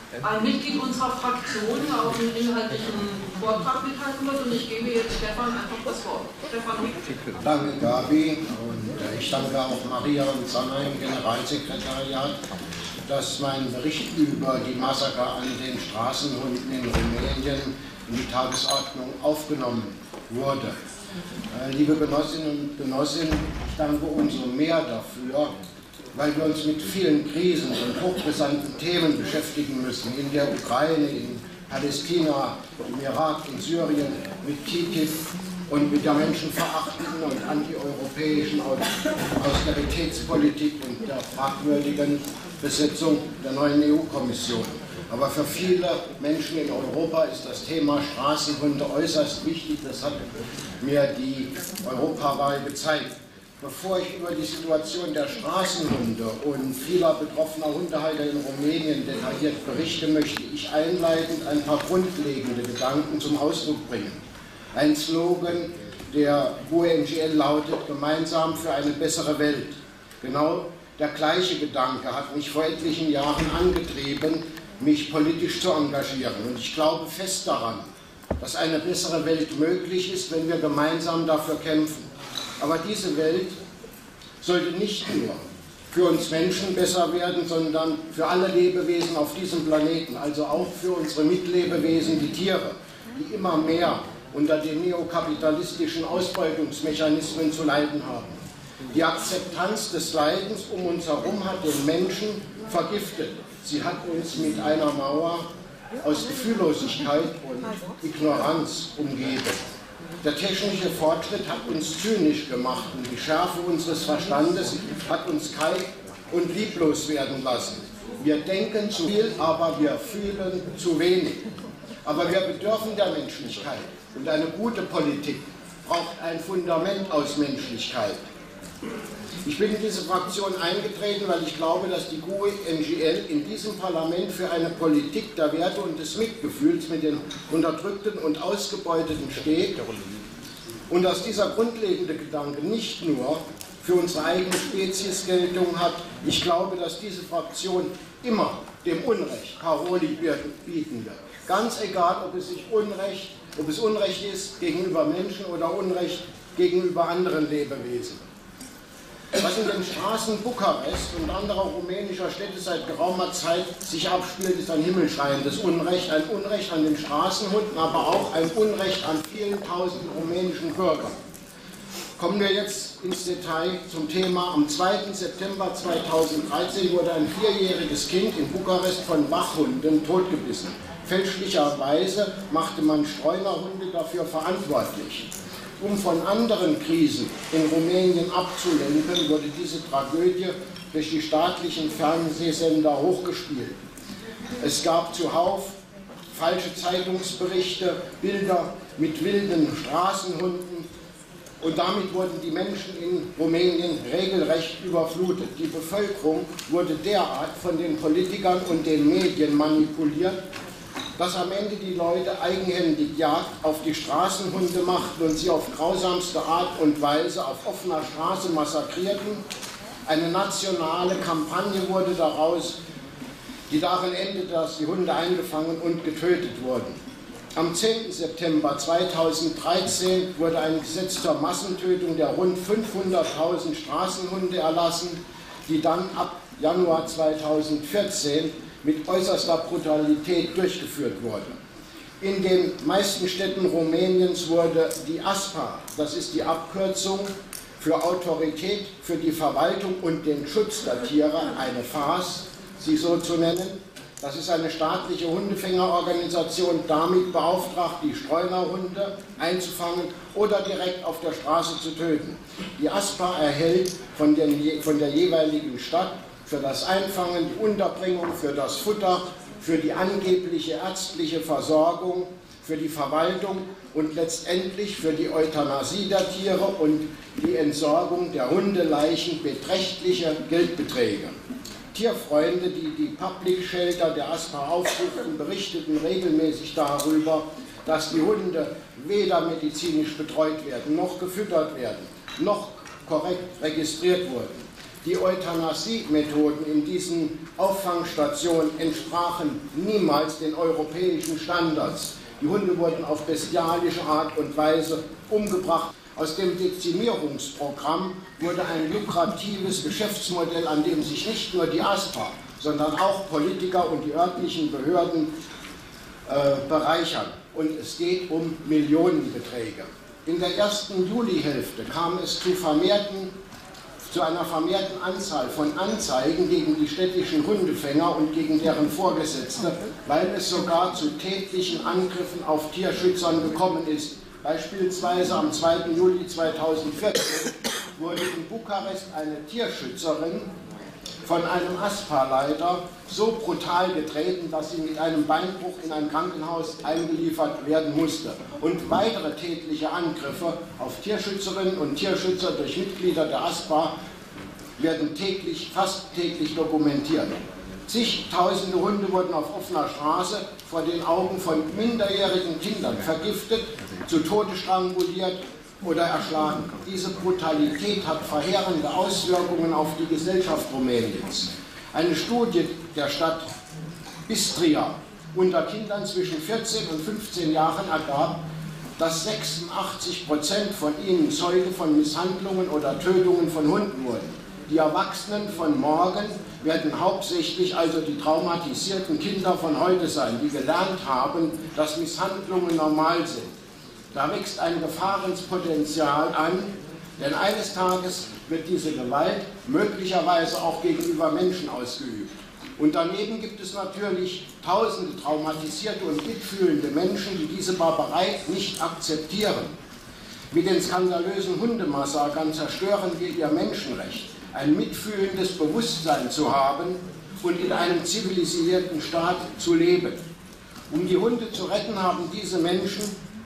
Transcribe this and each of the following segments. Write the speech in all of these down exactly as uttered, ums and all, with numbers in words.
ein Mitglied unserer Fraktion auch einen inhaltlichen Vortrag mithalten wird und ich gebe jetzt Stefan einfach das Wort. Stefan. Danke, Gabi, und ich danke auch Maria und Sanna im Generalsekretariat, dass mein Bericht über die Massaker an den Straßenhunden in Rumänien in die Tagesordnung aufgenommen wurde. Äh, liebe Genossinnen und Genossen, ich danke umso mehr dafür, weil wir uns mit vielen Krisen und hochbrisanten Themen beschäftigen müssen, in der Ukraine, in Palästina, im Irak, in Syrien, mit T T I P und mit der menschenverachtenden und antieuropäischen Austeritätspolitik und der fragwürdigen Besetzung der neuen E U-Kommission. Aber für viele Menschen in Europa ist das Thema Straßenhunde äußerst wichtig. Das hat mir die Europawahl gezeigt. Bevor ich über die Situation der Straßenhunde und vieler betroffener Hundehalter in Rumänien detailliert berichte, möchte ich einleitend ein paar grundlegende Gedanken zum Ausdruck bringen. Ein Slogan der G U E N G L lautet: Gemeinsam für eine bessere Welt. Genau der gleiche Gedanke hat mich vor etlichen Jahren angetrieben, mich politisch zu engagieren. Und ich glaube fest daran, dass eine bessere Welt möglich ist, wenn wir gemeinsam dafür kämpfen. Aber diese Welt sollte nicht nur für uns Menschen besser werden, sondern für alle Lebewesen auf diesem Planeten, also auch für unsere Mitlebewesen, die Tiere, die immer mehr unter den neokapitalistischen Ausbeutungsmechanismen zu leiden haben. Die Akzeptanz des Leidens um uns herum hat den Menschen vergiftet. Sie hat uns mit einer Mauer aus Gefühllosigkeit und Ignoranz umgeben. Der technische Fortschritt hat uns zynisch gemacht und die Schärfe unseres Verstandes hat uns kalt und lieblos werden lassen. Wir denken zu viel, aber wir fühlen zu wenig. Aber wir bedürfen der Menschlichkeit und eine gute Politik braucht ein Fundament aus Menschlichkeit. Ich bin in diese Fraktion eingetreten, weil ich glaube, dass die G U E N G L in diesem Parlament für eine Politik der Werte und des Mitgefühls mit den Unterdrückten und Ausgebeuteten steht und dass dieser grundlegende Gedanke nicht nur für unsere eigene Spezies Geltung hat. Ich glaube, dass diese Fraktion immer dem Unrecht Paroli bieten wird. Ganz egal, ob es sich Unrecht, ob es Unrecht ist gegenüber Menschen oder Unrecht gegenüber anderen Lebewesen. Was in den Straßen Bukarest und anderer rumänischer Städte seit geraumer Zeit sich abspielt, ist ein himmelschreiendes Unrecht. Ein Unrecht an den Straßenhunden, aber auch ein Unrecht an vielen tausend rumänischen Bürgern. Kommen wir jetzt ins Detail zum Thema. Am zweiten September zweitausenddreizehn wurde ein vierjähriges Kind in Bukarest von Wachhunden totgebissen. Fälschlicherweise machte man Streunerhunde dafür verantwortlich. Um von anderen Krisen in Rumänien abzulenken, wurde diese Tragödie durch die staatlichen Fernsehsender hochgespielt. Es gab zuhauf falsche Zeitungsberichte, Bilder mit wilden Straßenhunden und damit wurden die Menschen in Rumänien regelrecht überflutet. Die Bevölkerung wurde derart von den Politikern und den Medien manipuliert, dass am Ende die Leute eigenhändig Jagd auf die Straßenhunde machten und sie auf grausamste Art und Weise auf offener Straße massakrierten. Eine nationale Kampagne wurde daraus, die darin endete, dass die Hunde eingefangen und getötet wurden. Am zehnten September zweitausenddreizehn wurde ein Gesetz zur Massentötung der rund fünfhunderttausend Straßenhunde erlassen, die dann ab Januar zweitausendvierzehn mit äußerster Brutalität durchgeführt wurde. In den meisten Städten Rumäniens wurde die A S P A, das ist die Abkürzung für Autorität für die Verwaltung und den Schutz der Tiere, eine Farce, sie so zu nennen. Das ist eine staatliche Hundefängerorganisation, damit beauftragt, die Streunerhunde einzufangen oder direkt auf der Straße zu töten. Die A S P A erhält von, den, von der jeweiligen Stadt für das Einfangen, die Unterbringung, für das Futter, für die angebliche ärztliche Versorgung, für die Verwaltung und letztendlich für die Euthanasie der Tiere und die Entsorgung der Hundeleichen beträchtliche Geldbeträge. Tierfreunde, die die Public Shelter der A S P A aufsuchten, berichteten regelmäßig darüber, dass die Hunde weder medizinisch betreut werden, noch gefüttert werden, noch korrekt registriert wurden. Die Euthanasie-Methoden in diesen Auffangstationen entsprachen niemals den europäischen Standards. Die Hunde wurden auf bestialische Art und Weise umgebracht. Aus dem Dezimierungsprogramm wurde ein lukratives Geschäftsmodell, an dem sich nicht nur die ASPA, sondern auch Politiker und die örtlichen Behörden äh, bereichern. Und es geht um Millionenbeträge. In der ersten Julihälfte kam es zu, vermehrten, zu einer vermehrten Anzahl von Anzeigen gegen die städtischen Hundefänger und gegen deren Vorgesetzte, weil es sogar zu tätlichen Angriffen auf Tierschützern gekommen ist. Beispielsweise am zweiten Juli zweitausendvierzehn wurde in Bukarest eine Tierschützerin von einem ASPA-Leiter so brutal getreten, dass sie mit einem Beinbruch in ein Krankenhaus eingeliefert werden musste. Und weitere tätliche Angriffe auf Tierschützerinnen und Tierschützer durch Mitglieder der ASPA werden täglich, fast täglich dokumentiert. Zigtausende Hunde wurden auf offener Straße vor den Augen von minderjährigen Kindern vergiftet, zu Tode stranguliert oder erschlagen. Diese Brutalität hat verheerende Auswirkungen auf die Gesellschaft Rumäniens. Eine Studie der Stadt Istria unter Kindern zwischen vierzehn und fünfzehn Jahren ergab, dass sechsundachtzig Prozent von ihnen Zeuge von Misshandlungen oder Tötungen von Hunden wurden. Die Erwachsenen von morgen werden hauptsächlich also die traumatisierten Kinder von heute sein, die gelernt haben, dass Misshandlungen normal sind. Da wächst ein Gefahrenspotenzial an, denn eines Tages wird diese Gewalt möglicherweise auch gegenüber Menschen ausgeübt. Und daneben gibt es natürlich tausende traumatisierte und mitfühlende Menschen, die diese Barbarei nicht akzeptieren. Mit den skandalösen Hundemassakern zerstören wir ihr Menschenrecht, ein mitfühlendes Bewusstsein zu haben und in einem zivilisierten Staat zu leben. Um die Hunde zu retten, haben diese Menschen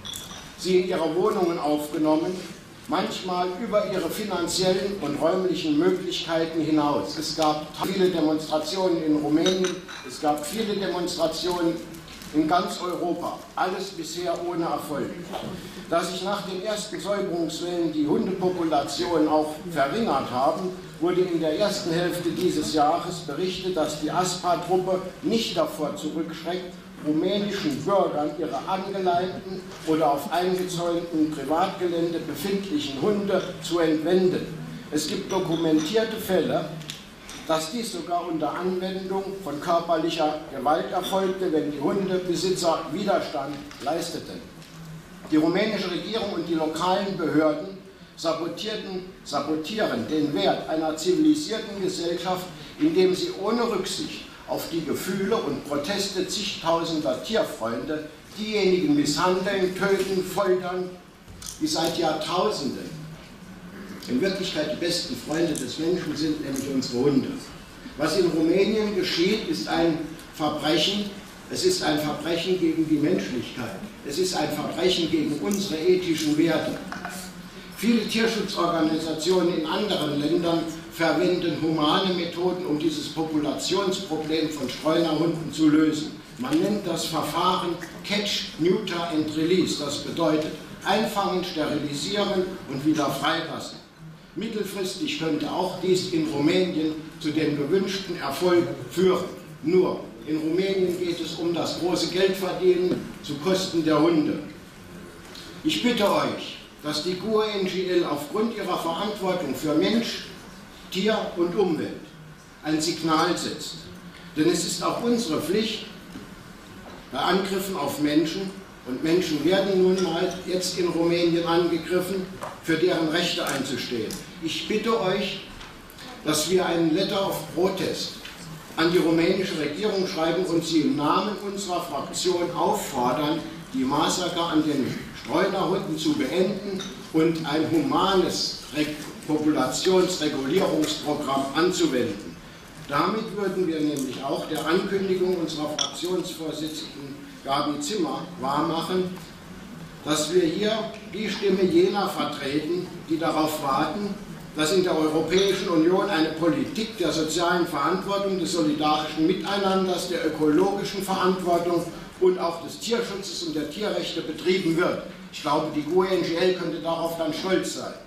sie in ihre Wohnungen aufgenommen, manchmal über ihre finanziellen und räumlichen Möglichkeiten hinaus. Es gab viele Demonstrationen in Rumänien, es gab viele Demonstrationen in ganz Europa, alles bisher ohne Erfolg. Da sich nach den ersten Säuberungswellen die Hundepopulationen auch verringert haben, wurde in der ersten Hälfte dieses Jahres berichtet, dass die ASPA-Truppe nicht davor zurückschreckt, rumänischen Bürgern ihre angeleiteten oder auf eingezäunten Privatgelände befindlichen Hunde zu entwenden. Es gibt dokumentierte Fälle, dass dies sogar unter Anwendung von körperlicher Gewalt erfolgte, wenn die Hundebesitzer Widerstand leisteten. Die rumänische Regierung und die lokalen Behörden sabotierten, sabotieren den Wert einer zivilisierten Gesellschaft, indem sie ohne Rücksicht auf die Gefühle und Proteste zigtausender Tierfreunde diejenigen misshandeln, töten, foltern, die seit Jahrtausenden in Wirklichkeit die besten Freunde des Menschen sind, nämlich unsere Hunde. Was in Rumänien geschieht, ist ein Verbrechen. Es ist ein Verbrechen gegen die Menschlichkeit. Es ist ein Verbrechen gegen unsere ethischen Werte. Viele Tierschutzorganisationen in anderen Ländern verwenden humane Methoden, um dieses Populationsproblem von Streunerhunden zu lösen. Man nennt das Verfahren Catch, Neuter and Release. Das bedeutet einfangen, sterilisieren und wieder freilassen. Mittelfristig könnte auch dies in Rumänien zu dem gewünschten Erfolg führen. Nur, in Rumänien geht es um das große Geldverdienen zu Kosten der Hunde. Ich bitte euch, dass die G U E N G L aufgrund ihrer Verantwortung für Mensch, Tier und Umwelt ein Signal setzt. Denn es ist auch unsere Pflicht, bei Angriffen auf Menschen, und Menschen werden nun mal jetzt in Rumänien angegriffen, für deren Rechte einzustehen. Ich bitte euch, dass wir einen Letter of Protest an die rumänische Regierung schreiben und sie im Namen unserer Fraktion auffordern, die Massaker an den Streunerhunden zu beenden und ein humanes Populationsregulierungsprogramm anzuwenden. Damit würden wir nämlich auch der Ankündigung unserer Fraktionsvorsitzenden Gabi Zimmer wahrmachen, dass wir hier die Stimme jener vertreten, die darauf warten, dass in der Europäischen Union eine Politik der sozialen Verantwortung, des solidarischen Miteinanders, der ökologischen Verantwortung und auch des Tierschutzes und der Tierrechte betrieben wird. Ich glaube, die G U E N G L könnte darauf dann stolz sein.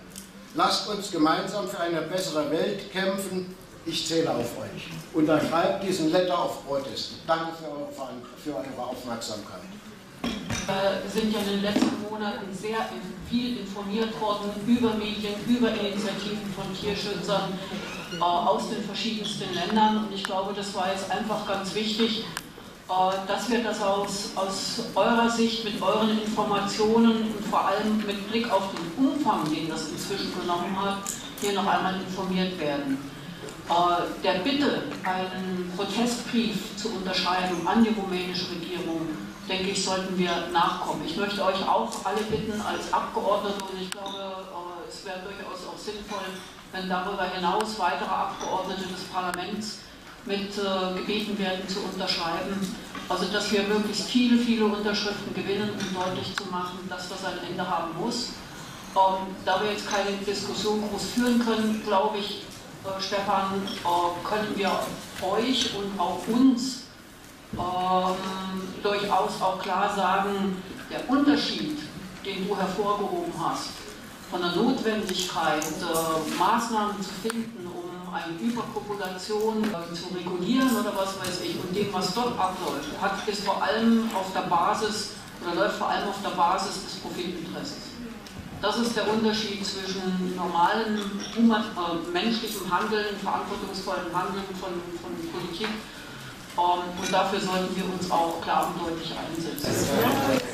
Lasst uns gemeinsam für eine bessere Welt kämpfen. Ich zähle auf euch. Unterschreibt diesen Letter of Protest. Danke für eure, für eure Aufmerksamkeit. Wir sind ja in den letzten Monaten sehr viel informiert worden über Medien, über Initiativen von Tierschützern äh, aus den verschiedensten Ländern. Und ich glaube, das war jetzt einfach ganz wichtig, äh, dass wir das aus, aus eurer Sicht mit euren Informationen und vor allem mit Blick auf den Umfang, den das inzwischen genommen hat, hier noch einmal informiert werden. Äh, der Bitte, einen Protestbrief zu unterschreiben an die rumänische Regierung, denke ich, sollten wir nachkommen. Ich möchte euch auch alle bitten, als Abgeordnete, und ich glaube, es wäre durchaus auch sinnvoll, wenn darüber hinaus weitere Abgeordnete des Parlaments mit äh, gebeten werden zu unterschreiben. Also, dass wir möglichst viele, viele Unterschriften gewinnen, um deutlich zu machen, dass das ein Ende haben muss. Ähm, da wir jetzt keine Diskussion groß führen können, glaube ich, äh, Stefan, äh, können wir euch und auch uns Ähm, durchaus auch klar sagen, der Unterschied, den du hervorgehoben hast, von der Notwendigkeit, äh, Maßnahmen zu finden, um eine Überpopulation äh, zu regulieren oder was weiß ich, und dem, was dort abläuft, hat, ist vor allem auf der Basis, oder läuft vor allem auf der Basis des Profitinteresses. Das ist der Unterschied zwischen normalem, human, äh, menschlichem Handeln, verantwortungsvollem Handeln von, von Politik. Um, und dafür sollten wir uns auch klar und deutlich einsetzen.